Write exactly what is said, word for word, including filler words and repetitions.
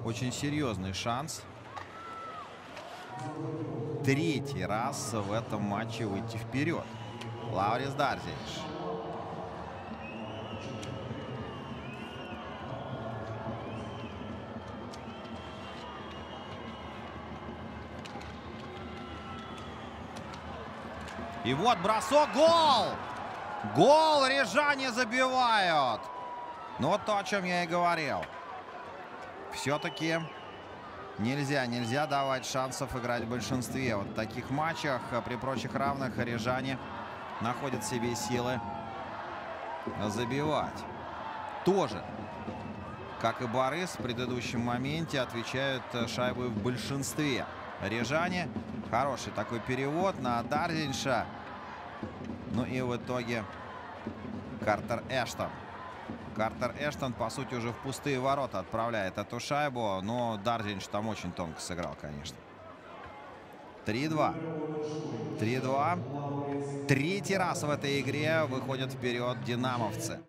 очень серьезный шанс. Третий раз в этом матче выйти вперед. Лаурис Дарзинш. И вот бросок, гол! Гол, рижане забивают. Ну вот то, о чем я и говорил. Все-таки нельзя, нельзя давать шансов играть в большинстве. Вот в таких матчах при прочих равных рижане находят в себе силы забивать. Тоже, как и Борис в предыдущем моменте, отвечают шайбой в большинстве. Рижане. Хороший такой перевод на Дарзинша. Ну и в итоге Картер Эштон. Картер Эштон, по сути, уже в пустые ворота отправляет эту шайбу. Но Дарзинш там очень тонко сыграл, конечно. три-два. три-два. Третий раз в этой игре выходят вперед динамовцы.